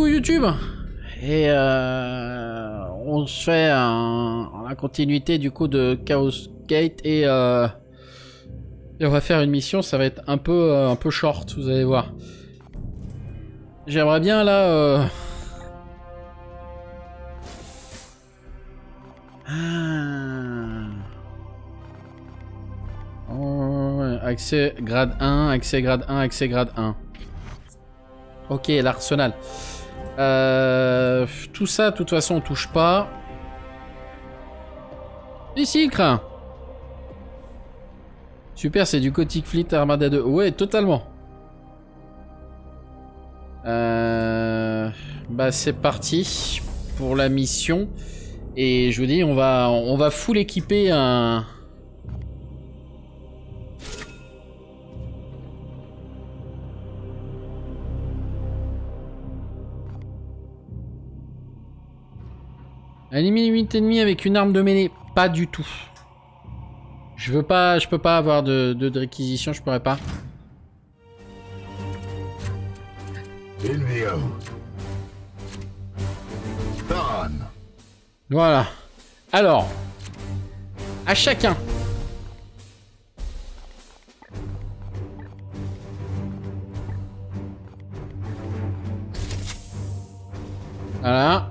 coucou YouTube. Et on se fait la continuité du coup de Chaos Gate et on va faire une mission. Ça va être un peu short, vous allez voir. J'aimerais bien là. Accès grade 1, accès grade 1, accès grade 1. Ok, l'arsenal. Tout ça, de toute façon, on touche pas. Ici, craint. Super, c'est du Gothic Fleet Armada 2. Ouais, totalement. Bah, c'est parti pour la mission. Et je vous dis, on va full équiper un... Éliminer 8 ennemis avec une arme de mêlée. Pas du tout. Je peux pas avoir de réquisition, je pourrais pas. Voilà. Alors, à chacun. Voilà.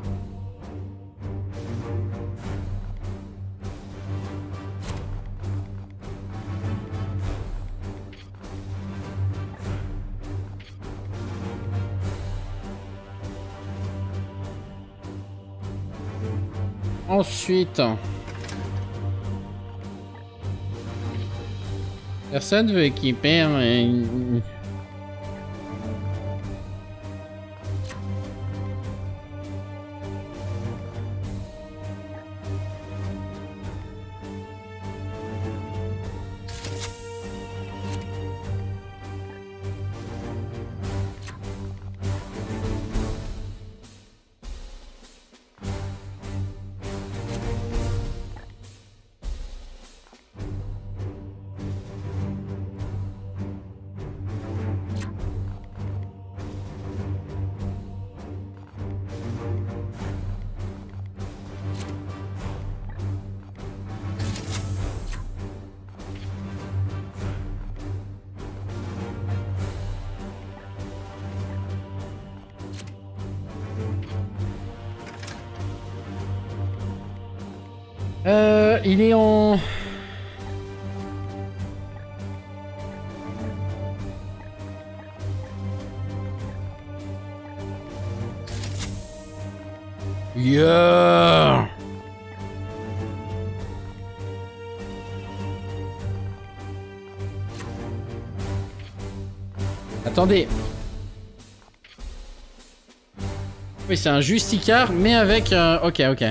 Ensuite, personne veut équiper il est en... Yeah. Attendez. Oui, c'est un Justicard, mais avec... Ok, ok.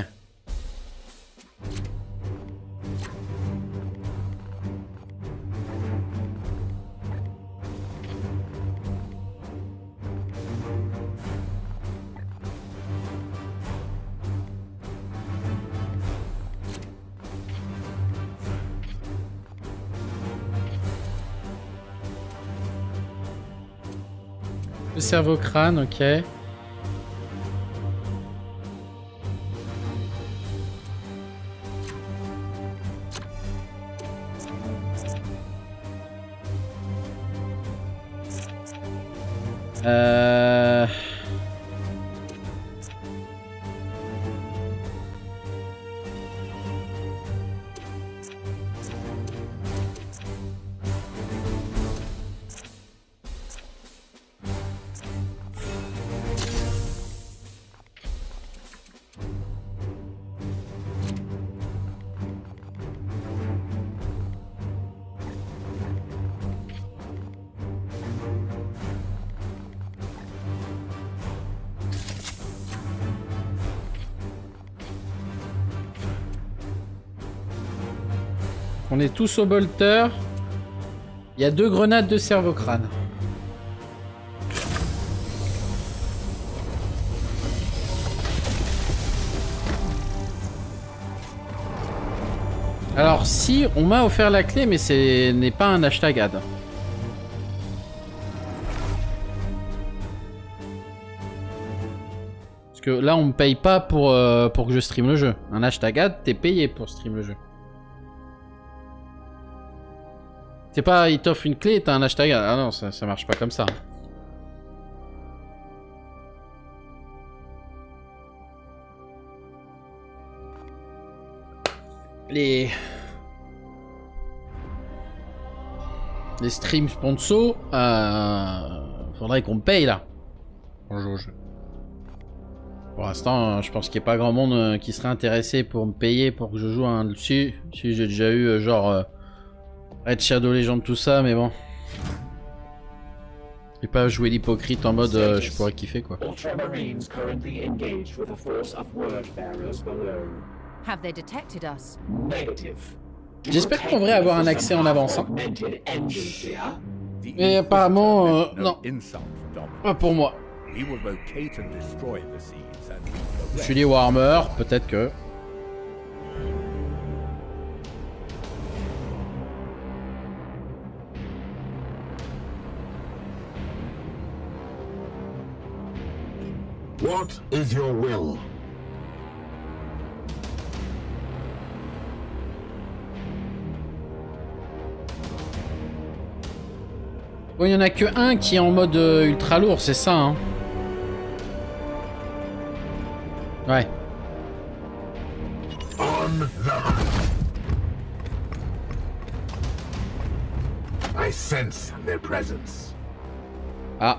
Le cerveau crâne, ok. On est tous au bolter. Il y a 2 grenades de cerveau-crâne. Alors si, on m'a offert la clé, mais ce n'est pas un hashtag ad. Parce que là, on me paye pas pour que je stream le jeu. Un hashtag ad, t'es payé pour stream le jeu. C'est pas, il t'offre une clé et t'as un hashtag ad. Ah non, ça marche pas comme ça. Les streams sponsors, faudrait qu'on me paye là. Pour l'instant, je pense qu'il n'y a pas grand monde qui serait intéressé pour me payer pour que je joue à un dessus. Si j'ai déjà eu genre Red Shadow Legend, tout ça, mais bon. J'ai pas joué l'hypocrite en mode je pourrais kiffer quoi. J'espère qu'on devrait avoir un accès en avance. Hein. Mais apparemment, non. Pas pour moi. Je suis les Warhammer, peut-être que... What is your will? Bon, il y en a que un qui est en mode ultra lourd, c'est ça, hein. Ouais. I sense their presence. Ah.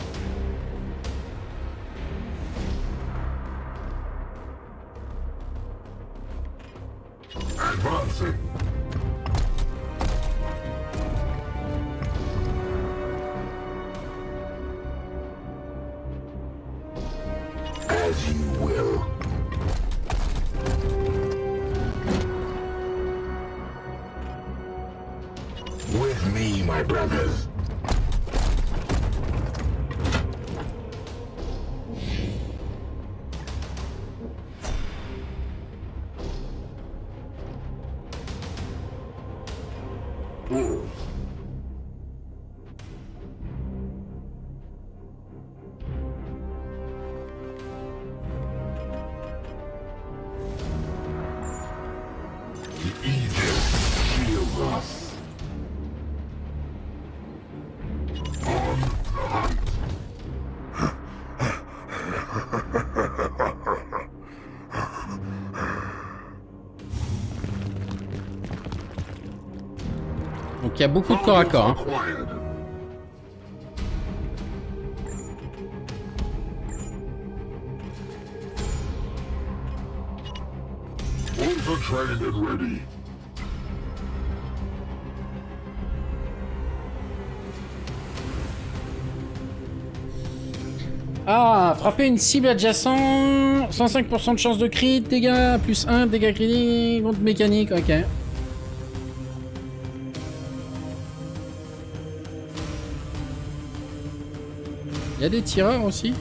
Advancing. As you will. With me, my brothers. Donc il y a beaucoup de corps à corps. Hein. Ah, frapper une cible adjacente, 105% de chance de crit, dégâts, plus 1, dégâts critiques, contre mécanique, ok. Il y a des tireurs aussi.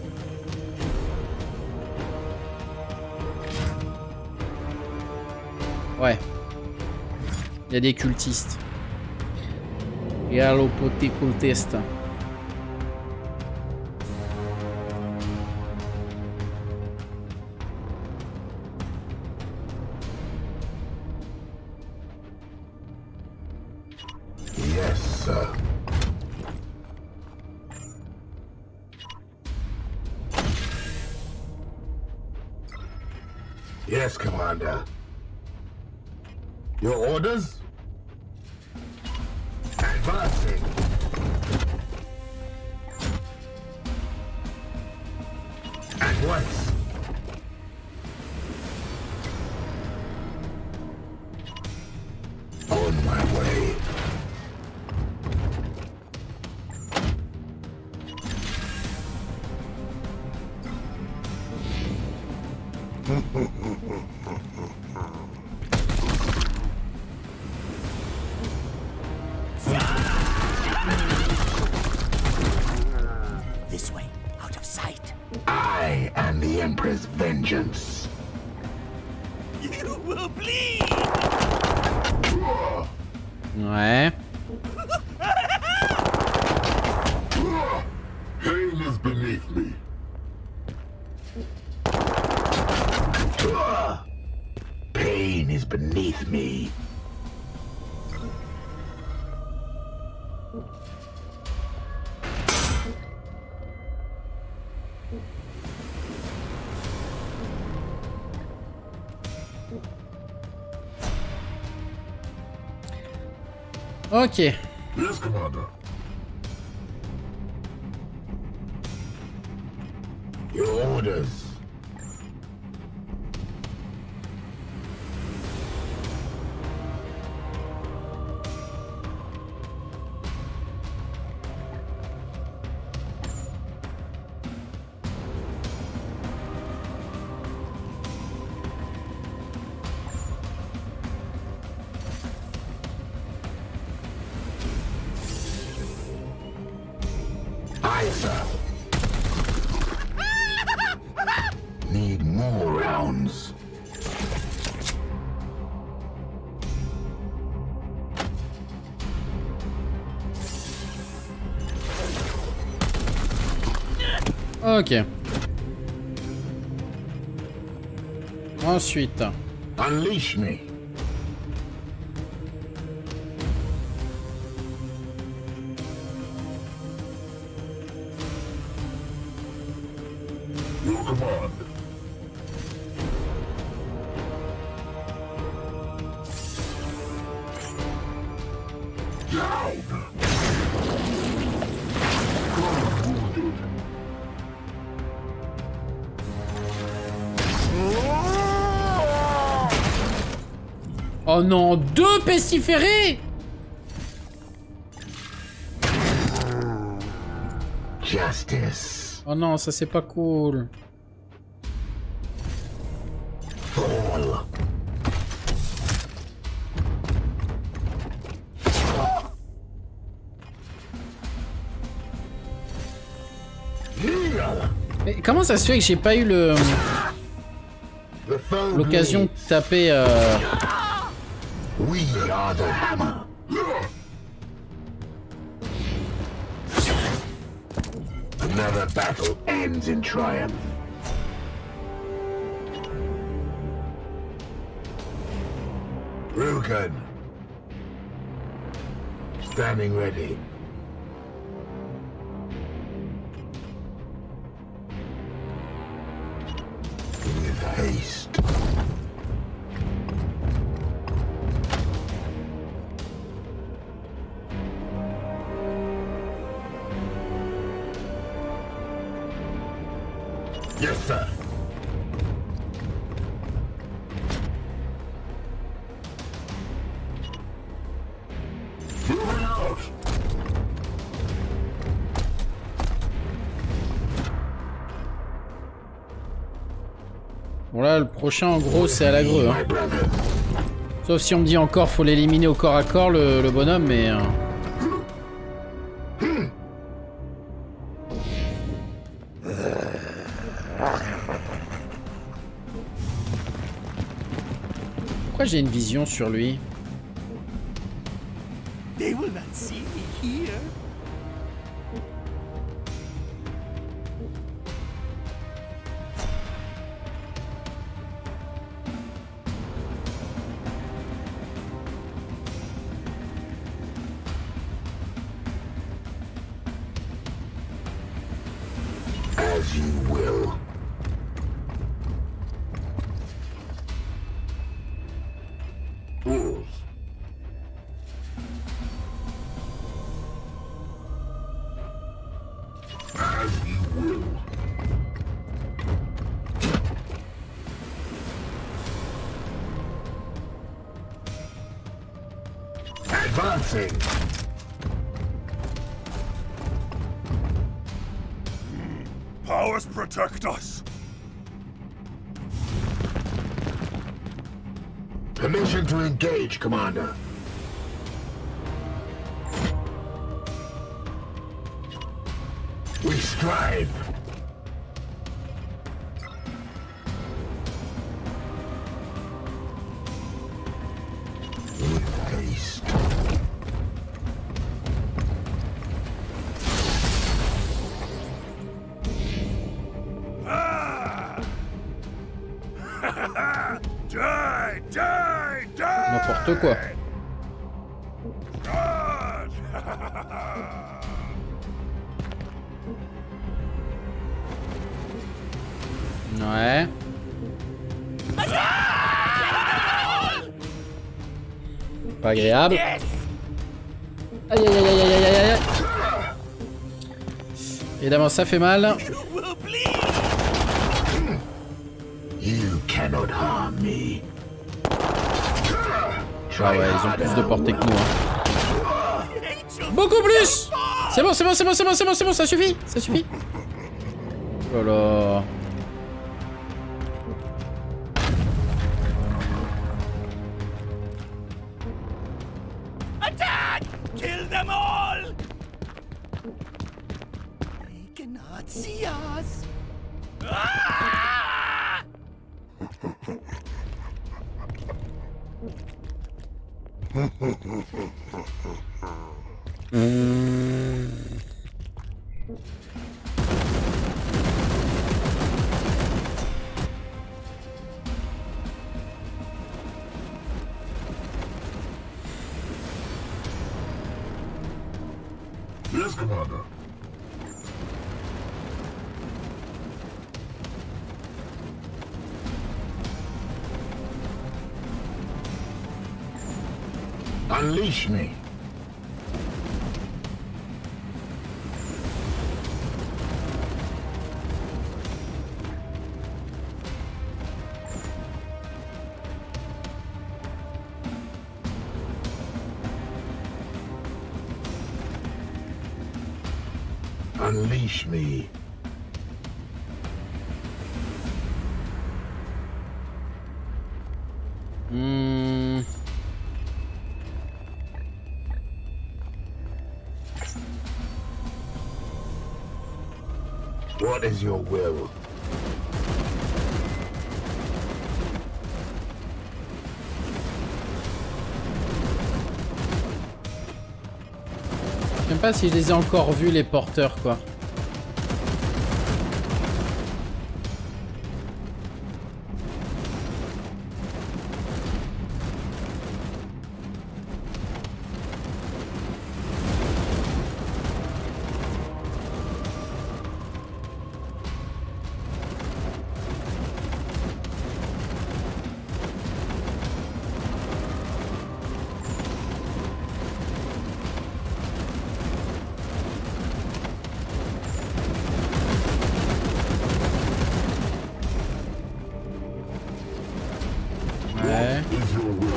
Ouais. Il y a des cultistes. Et allo poté cultiste. Yes, sir. Yes, Commander. Your orders? Advancing. At once. On my way. This way, out of sight. I am the Emperor's vengeance. You will bleed! Ouais. Pain is beneath me. terrain is beneath me. Ok. Yes, Commander. Your orders. Aye, sir. Need more rounds. Ok. Ensuite. Unleash me. Your command. Down. Wounded. Oh non, 2 pestiférés! Justice. Oh non, ça c'est pas cool. Fall. Kneel. Mais comment ça se fait que j'ai pas eu le The foe l'occasion de bleeds. taper We are the hammer. Another battle ends in triumph. Rugen. Standing ready. With haste. Yes, sir. Moving out. Bon là, le prochain en gros c'est à la grue. Hein. My brother. Sauf si on me dit encore faut l'éliminer au corps à corps le bonhomme, mais... Pourquoi j'ai une vision sur lui? They will not see me here. As you will. Rules. As you will. Advancing. Powers protect us. Permission to engage, Commander. We strive. With haste. Die! Die! N'importe quoi. Ouais. Pas agréable. Aïe aïe aïe aïe aïe aïe aïe. Évidemment ça fait mal. You cannot harm me. Ah ouais, ils ont plus de portée que nous. Hein. Beaucoup plus. C'est bon, c'est bon, c'est bon, c'est bon, c'est bon, c'est bon, ça suffit, ça suffit. Oh là. Attack! Kill them all! They cannot see us. Ah! Yes, Commander. Unleash me. Unleash me. What is your will? Je sais même pas si je les ai encore vus les porteurs quoi. Ouais. Is your will?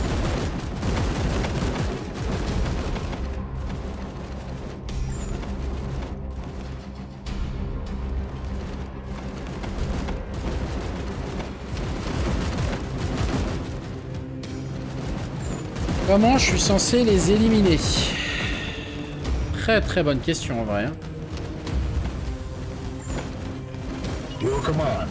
Comment je suis censé les éliminer? Très très bonne question en vrai. Hein. Your command.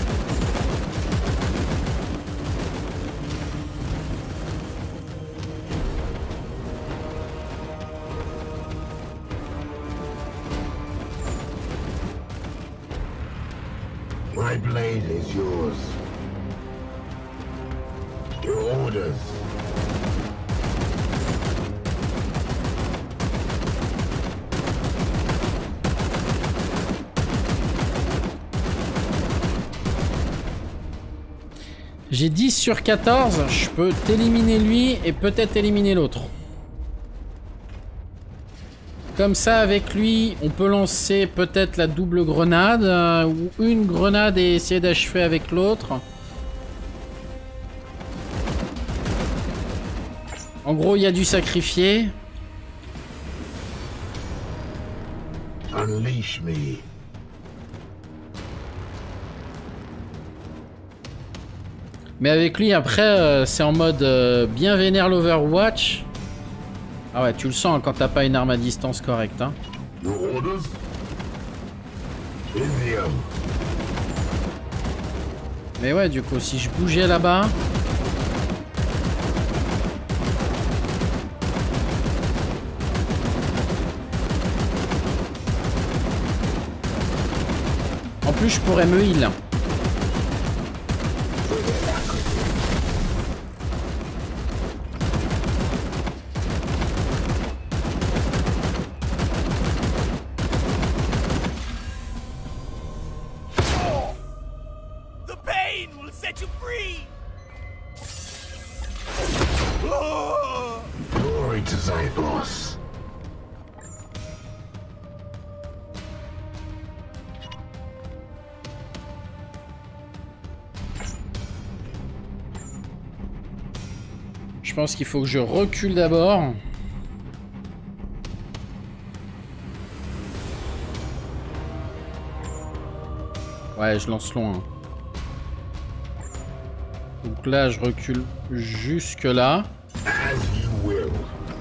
My blade is yours. Your orders. J'ai 10 sur 14, je peux t'éliminer lui et peut-être éliminer l'autre. Comme ça, avec lui, on peut lancer peut-être la double grenade, ou une grenade et essayer d'achever avec l'autre. En gros, il y a du sacrifié. Unleash me. Mais avec lui, après, c'est en mode bien vénère l'Overwatch. Ah ouais, tu le sens hein, quand t'as pas une arme à distance correcte. Hein. Your orders? Indium. Mais ouais, du coup, si je bougeais là-bas... En plus, je pourrais me heal. Glory to Zyphos. Je pense qu'il faut que je recule d'abord. Ouais, je lance loin. Donc là, je recule jusque là. As you will.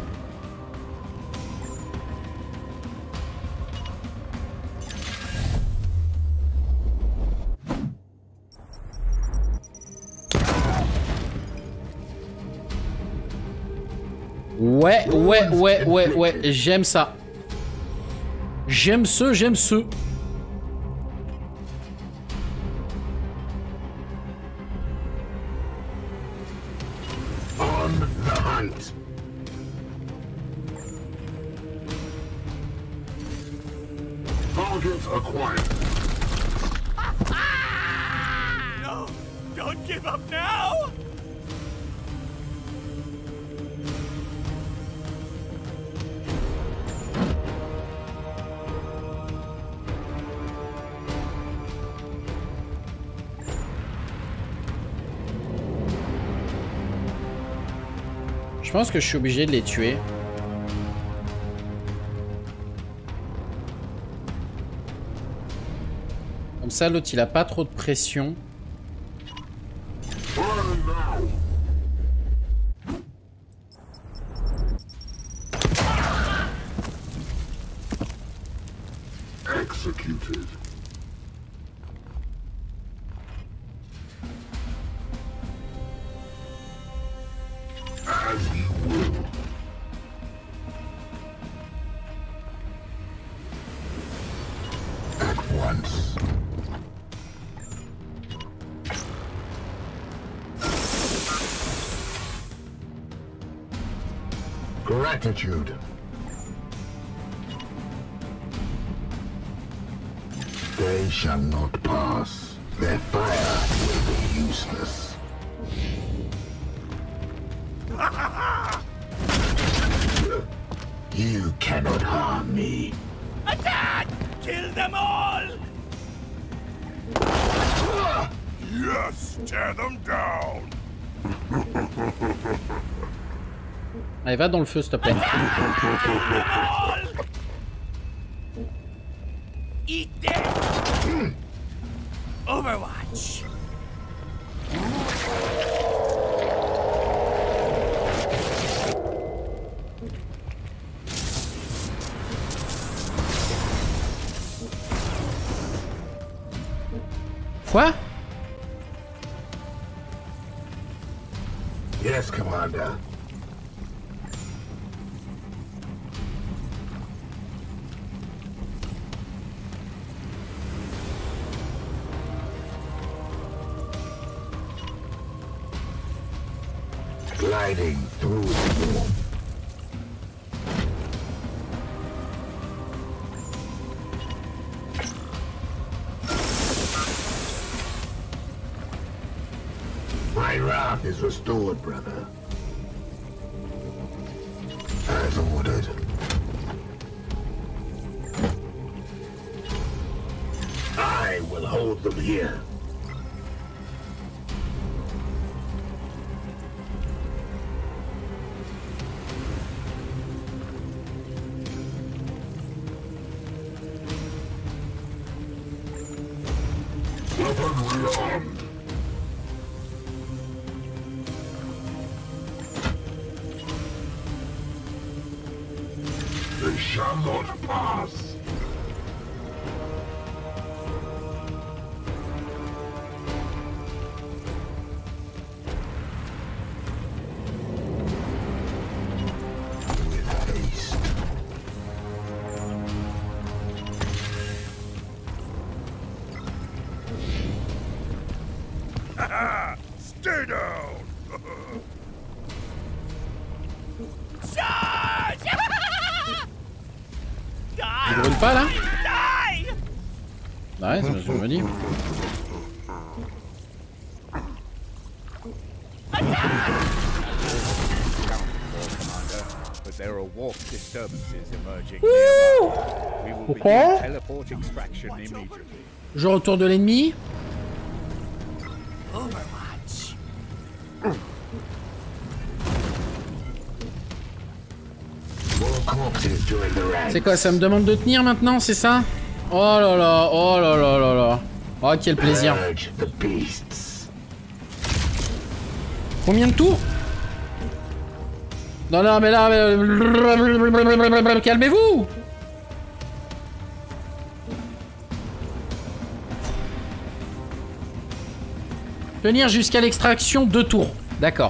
Ouais, j'aime ça. J'aime ce. On the hunt. Target acquired. No! Don't give up now! Je pense que je suis obligé de les tuer. Comme ça, l'autre, il a pas trop de pression. Executed. As you will. At once. Gratitude. They shall not pass. Their fire will be useless. You cannot harm me. Attack! Kill them all! Yes! Tear them down! Allez, va dans le feu, s'il te plaît. Eat them! Overwatch! Quoi? Yes, Commander. Gliding through the storm. My wrath is restored, brother. As ordered. I will hold them here. Weaponry armed. They shall not pass. With haste. Stay down! Charge! Il brûle pas là? Die! Bah ouais, je me dis. Commander, but There are warp disturbances emerging nearby. We will begin teleport extraction immediately. Je retourne de l'ennemi. Overwatch. More corpses join the ranks. C'est quoi, ça me demande de tenir maintenant, c'est ça? Oh là là, oh là là là là. Oh, quel plaisir. Purge the beasts. Combien de tours? Non, non, mais là... Calmez-vous! Tenir jusqu'à l'extraction 2 tours. D'accord.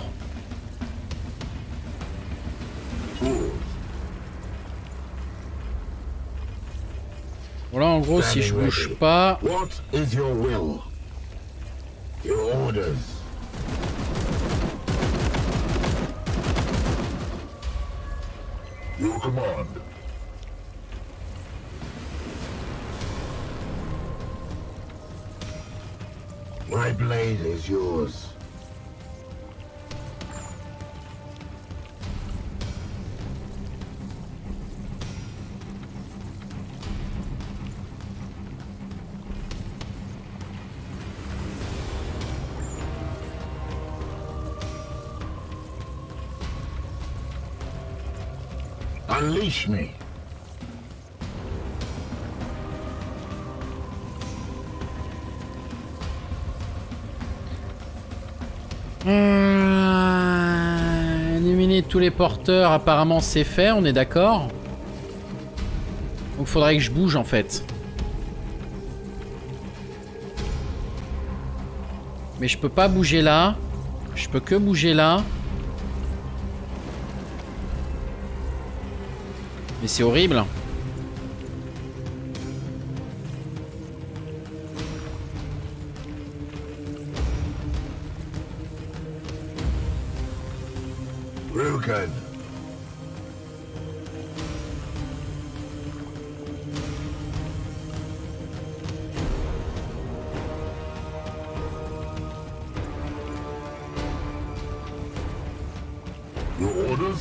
Voilà, en gros, si je bouge pas... What is your will? Your orders. Your command. My blade is yours. Unleash me. Éliminer tous les porteurs, apparemment c'est fait, on est d'accord. Donc faudrait que je bouge en fait. Mais je peux pas bouger là. Je peux que bouger là. Mais c'est horrible. Rugen. Your orders?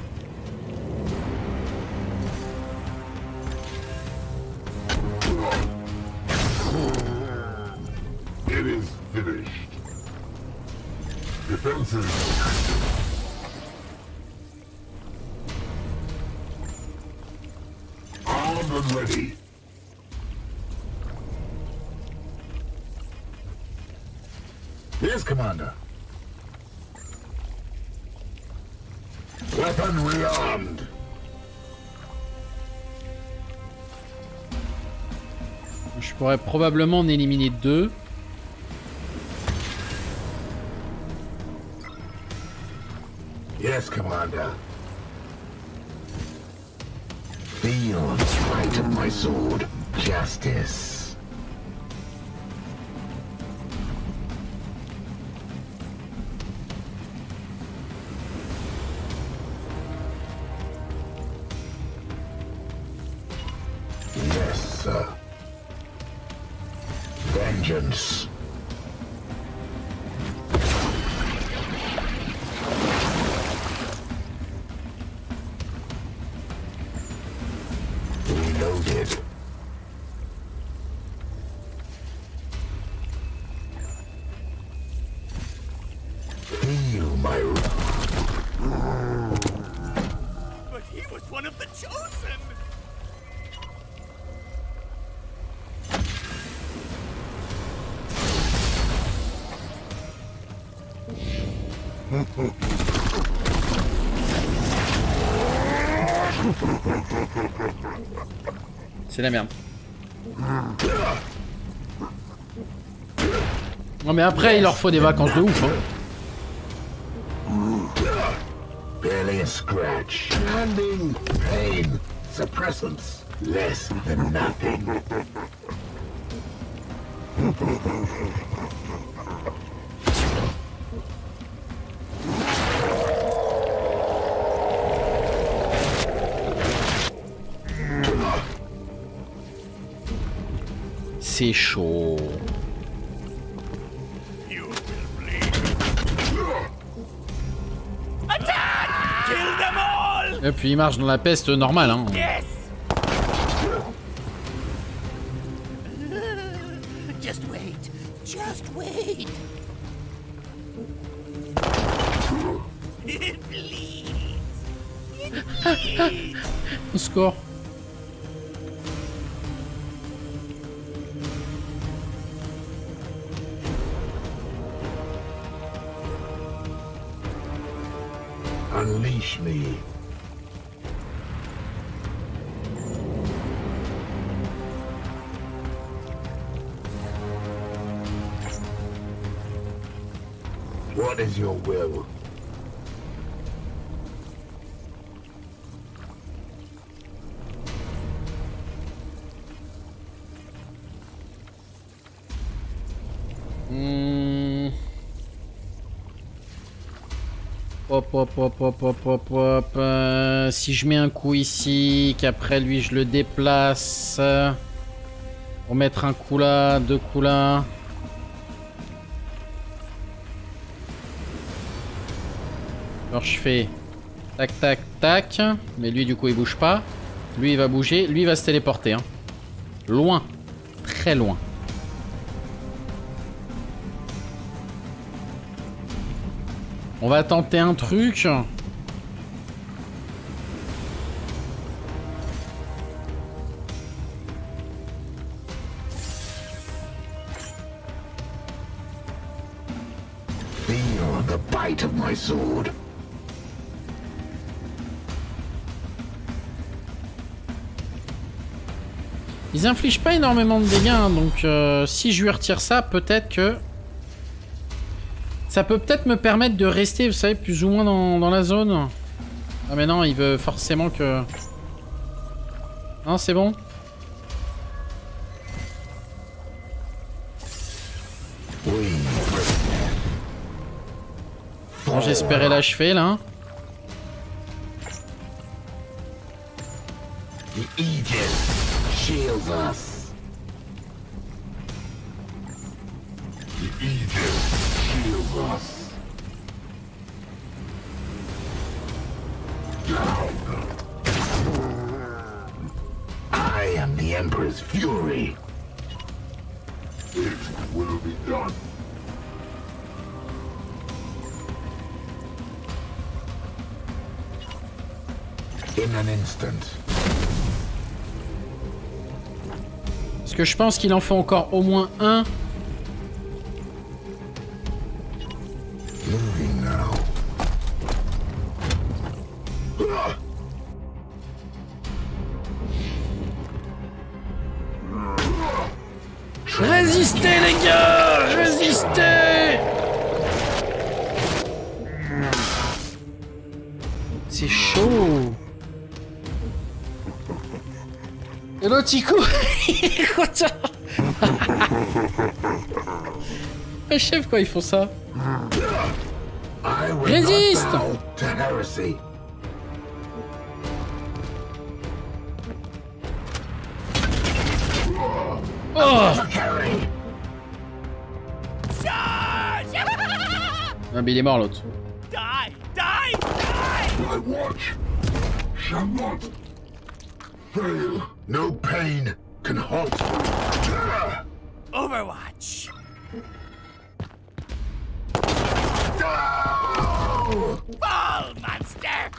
It is finished. Defenses. Armed and ready. Yes, Commander. Weapon rearmed. Je pourrais probablement en éliminer 2. Yes, Commander. Feel the might of my sword. Justice. Yes, sir. Vengeance. Reloaded. Feel my But he was one of the chosen! C'est la merde. Non mais après il leur faut des vacances de ouf hein. barely a scratch. Landing pain. Suppressants. Less than nothing. C'est chaud. You will bleed. Attack! Kill them all! Et puis il marche dans la peste normale, hein. Yes! Just wait. Just wait. Please. Au secours. Unleash me. What is your will? Hop, hop, hop, hop, hop, hop, hop. Si je mets un coup ici, qu'après lui je le déplace. Pour mettre un coup là, deux coups là. Alors je fais tac, tac, tac. Mais lui du coup il bouge pas. Lui il va bouger. Lui il va se téléporter. Hein. Loin. Très loin. On va tenter un truc. Feel the bite of my sword. Ils infligent pas énormément de dégâts, hein, donc si je lui retire ça, peut-être que... Ça peut peut-être me permettre de rester, vous savez, plus ou moins dans la zone. Ah mais non, il veut forcément que... Non, c'est bon. Bon, j'espérais l'achever, là. The Aegis shields us. The Aegis shields us. I am the Emperor's fury. It will be done. In an instant. Parce que je pense qu'il en faut encore au moins un. Moving now. Résistez les gars, résistez. C'est chaud. Et l'autre il court. Le chef quoi ils font ça. I will Résiste. not bow to heresy. Oh Carry. Charge! ah, mais il est mort l'autre. Die! Die! Die! My watch shall not fail. No pain can halt. Overwatch! Fall, monster!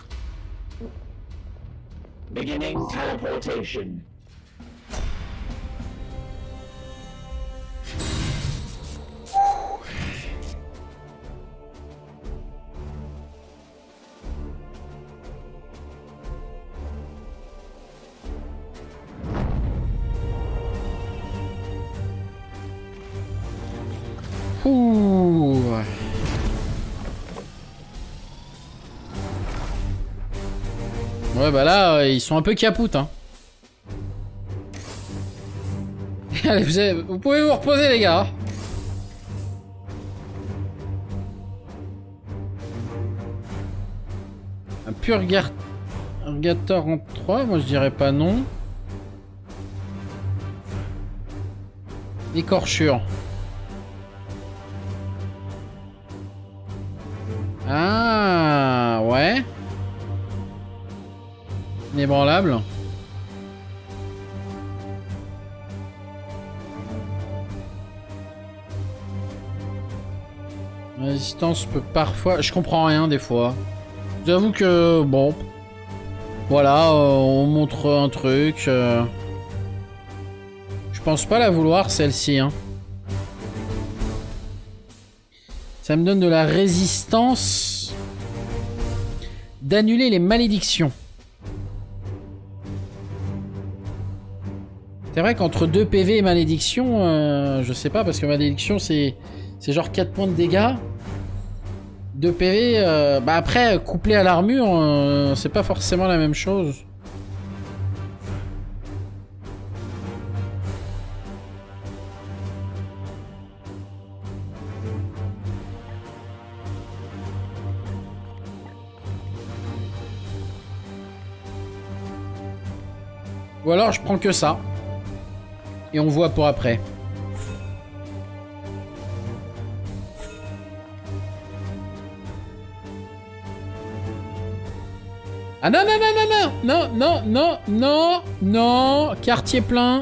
Beginning teleportation. Ouh. Ouais bah là ils sont un peu capoutes hein. Allez vous pouvez vous reposer les gars. Un purgateur en 3, moi je dirais pas non. Écorchure. Ah ouais. Inébranlable. La résistance peut parfois... Je comprends rien des fois. J'avoue que... Bon... Voilà, on montre un truc. Je pense pas la vouloir, celle-ci. Hein. Ça me donne de la résistance. D'annuler les malédictions. C'est vrai qu'entre 2 PV et malédiction, je sais pas, parce que malédiction, c'est genre 4 points de dégâts. 2 PV, bah après, couplé à l'armure, c'est pas forcément la même chose. Ou alors je prends que ça. Et on voit pour après. Ah non, non, non, non, non, non, non, non, non, quartier plein.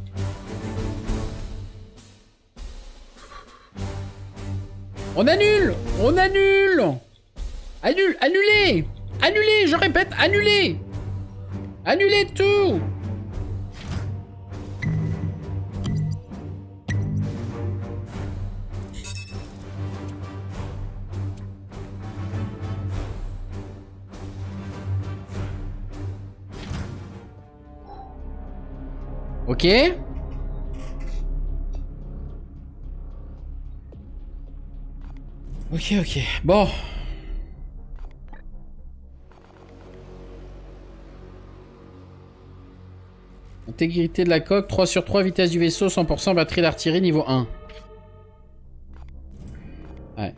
On annule, on annule. Annulez, annulez, je répète, annulez. Annulez tout. Ok. Ok, ok. Bon. Intégrité de la coque, 3 sur 3, vitesse du vaisseau, 100%, batterie d'artillerie niveau 1. Ouais.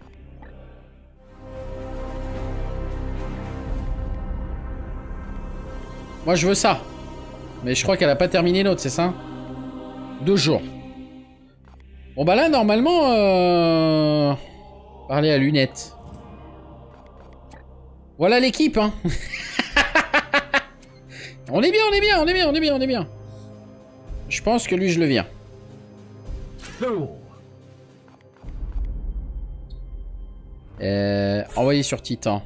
Moi je veux ça. Mais je crois qu'elle a pas terminé l'autre, c'est ça? 2 jours. Bon bah là, normalement... Parler à lunettes. Voilà l'équipe, hein. On est bien, on est bien, on est bien, on est bien, on est bien. Je pense que lui, je le vire. Envoyer sur Titan.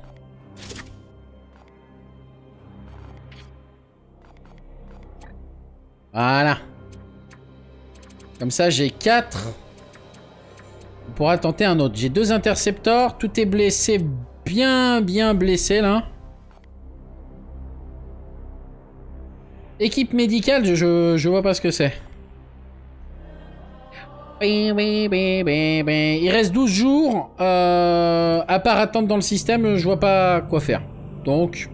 Voilà. Comme ça, j'ai 4. On pourra tenter un autre. J'ai 2 interceptors. Tout est blessé. Bien blessé, là. Équipe médicale, je vois pas ce que c'est. Il reste 12 jours. À part attendre dans le système, je vois pas quoi faire. Donc...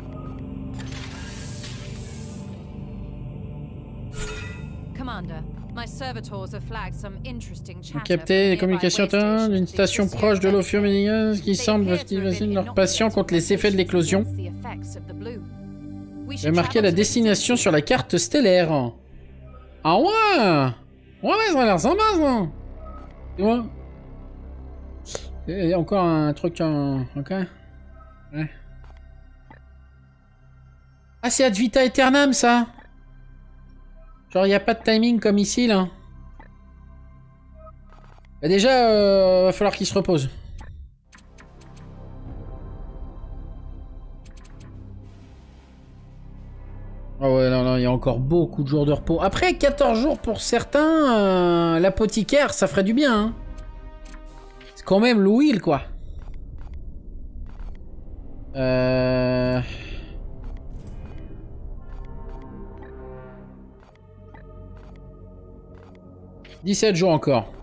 Capter les communications d'une station proche de l'Ophium qui semble vacciner leurs patients contre les effets de l'éclosion. J'ai marqué la destination sur la carte stellaire. Ah ouais! Ouais, ça a l'air sympa, ça! Tu vois? Il y a encore un truc en... Ok. Ouais. Ah, c'est Ad Vita Aeternam, ça! Genre, il n'y a pas de timing comme ici, là. Bah déjà, va falloir qu'il se repose. Oh ouais, non, il y a encore beaucoup de jours de repos. Après, 14 jours pour certains, l'apothicaire, ça ferait du bien. Hein. C'est quand même Louis, quoi. 17 jours encore.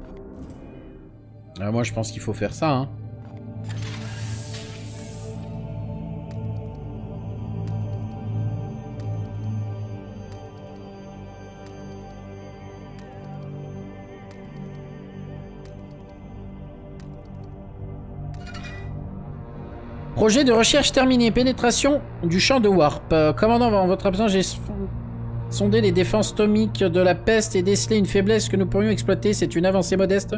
Moi, je pense qu'il faut faire ça. Hein. Projet de recherche terminé. Pénétration du champ de Warp. Commandant, en votre absence, j'ai sondé les défenses tomiques de la peste et décelé une faiblesse que nous pourrions exploiter. C'est une avancée modeste.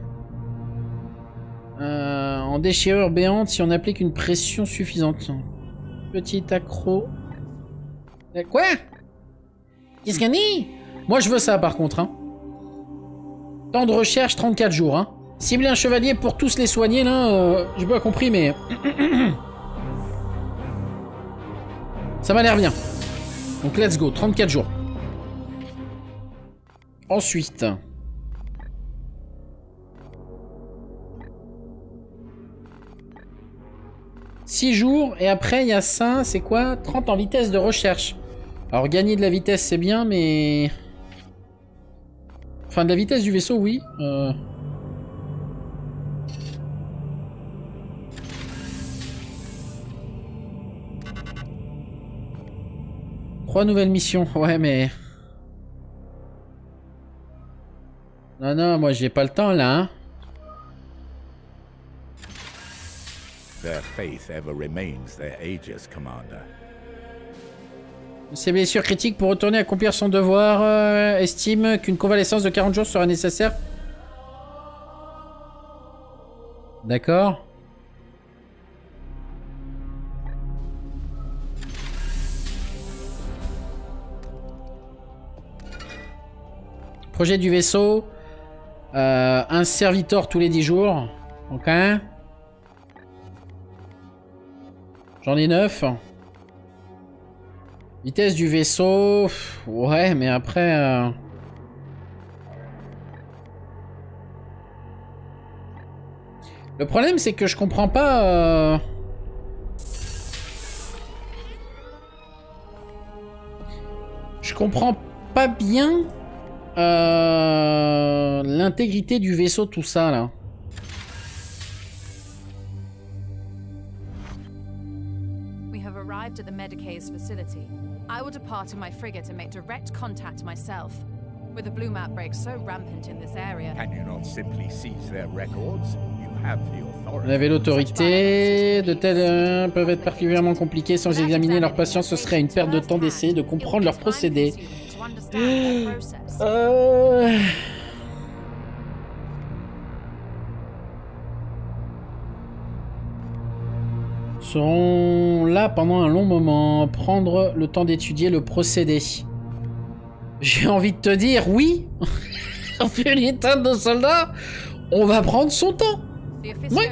En déchirure béante si on applique une pression suffisante. Petit accro. Quoi? Qu'est-ce qu'on dit? Moi, je veux ça, par contre. Hein. Temps de recherche, 34 jours. Hein. Cibler un chevalier pour tous les soigner, là, j'ai pas compris, mais... ça m'a l'air bien. Donc, let's go, 34 jours. Ensuite... 6 jours, et après, il y a ça, c'est quoi? 30 en vitesse de recherche. Alors, gagner de la vitesse, c'est bien, mais... Enfin, de la vitesse du vaisseau, oui. 3 nouvelles missions. Ouais, mais... Non, non, moi, j'ai pas le temps, là, hein. Their faith ever remains their Aegis, Commander. Ses blessures critiques pour retourner accomplir son devoir estime qu'une convalescence de 40 jours sera nécessaire. D'accord. Projet du vaisseau. Un serviteur tous les 10 jours. Ok. J'en ai 9. Vitesse du vaisseau... Ouais, mais après... Le problème, c'est que je comprends pas... Je comprends pas bien... l'intégrité du vaisseau, tout ça, là. At the Medicase facility. I will depart in my frigate and make direct contact myself. With the bloom outbreak so rampant in this area. Can you not simply seize their records? You have the authority. Vous avez l'autorité. De tels peuvent être particulièrement compliqués. Sans examiner leurs patients, ce serait une perte de temps d'essayer de comprendre leurs procédés. Seront là pendant un long moment, prendre le temps d'étudier le procédé. J'ai envie de te dire, oui, vu l'état de nos soldats, on va prendre son temps. Ouais.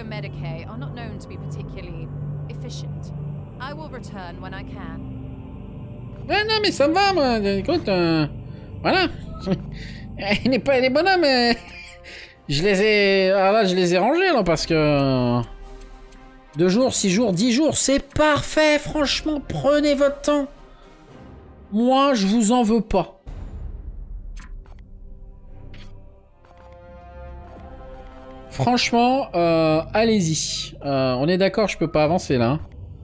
Ouais, non, mais ça me va, moi. Écoute, voilà. Les bonhommes, je les ai... Alors là, je les ai rangés, là, parce que... 2 jours, 6 jours, 10 jours, c'est parfait, franchement, prenez votre temps. Moi, je vous en veux pas. Franchement, allez-y. On est d'accord, je peux pas avancer là.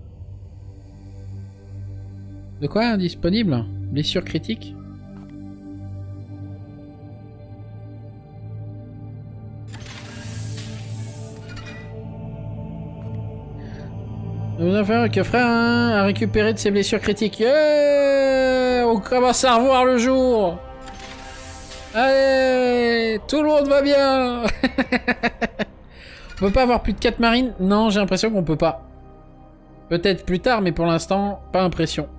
De quoi indisponible? Blessure critique? Nous avons fait que frère a récupéré de ses blessures critiques. Yeah, on commence à revoir le jour. Allez, tout le monde va bien. On peut pas avoir plus de 4 marines? Non, j'ai l'impression qu'on peut pas. Peut-être plus tard, mais pour l'instant, pas impression.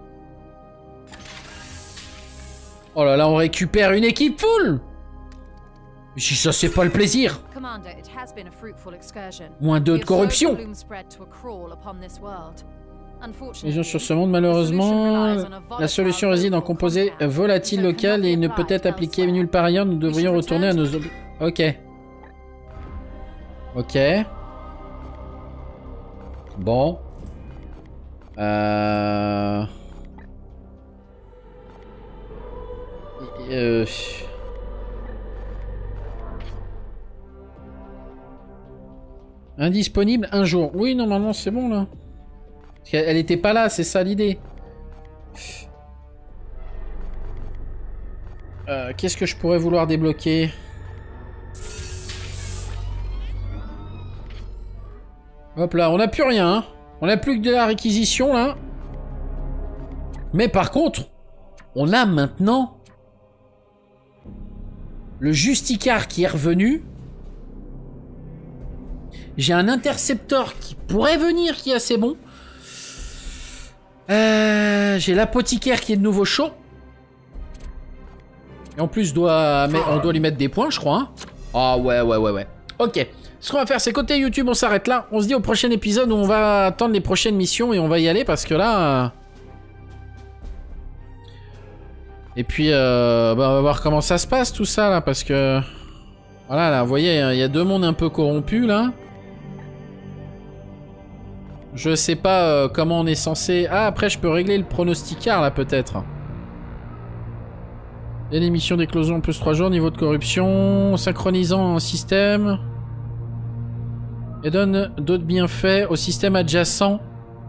Oh là là, on récupère une équipe full. Si ça, c'est pas le plaisir. Moins 2 de corruption. Les gens sur ce monde, malheureusement, la solution réside en composés volatiles locaux et ne peut être appliquée nulle part ailleurs. Nous devrions retourner à nos... Ok. Ok. Bon. Indisponible 1 jour. Oui, normalement, c'est bon, là. Parce qu'elle était pas là, c'est ça l'idée. Qu'est-ce que je pourrais vouloir débloquer? Hop là, on n'a plus rien, hein. On n'a plus que de la réquisition, là. Mais par contre, on a maintenant le Justicar qui est revenu. J'ai un intercepteur qui pourrait venir, qui est assez bon. J'ai l'apothicaire qui est de nouveau chaud. Et en plus, on doit lui mettre des points, je crois. Hein. Ah ouais. Ok. Ce qu'on va faire, c'est côté YouTube, on s'arrête là. On se dit au prochain épisode où on va attendre les prochaines missions et on va y aller parce que là... Et puis, on va voir comment ça se passe tout ça là parce que... Voilà, là, vous voyez, il y a deux mondes un peu corrompus là. Je sais pas comment on est censé... Ah, après, je peux régler le pronosticard là peut-être. Et l'émission d'éclosion plus 3 jours, niveau de corruption, synchronisant un système... Et donne d'autres bienfaits au système adjacent.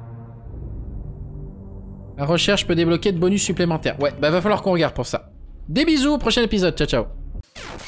La recherche peut débloquer de bonus supplémentaires. Ouais, bah va falloir qu'on regarde pour ça. Des bisous, prochain épisode, ciao ciao.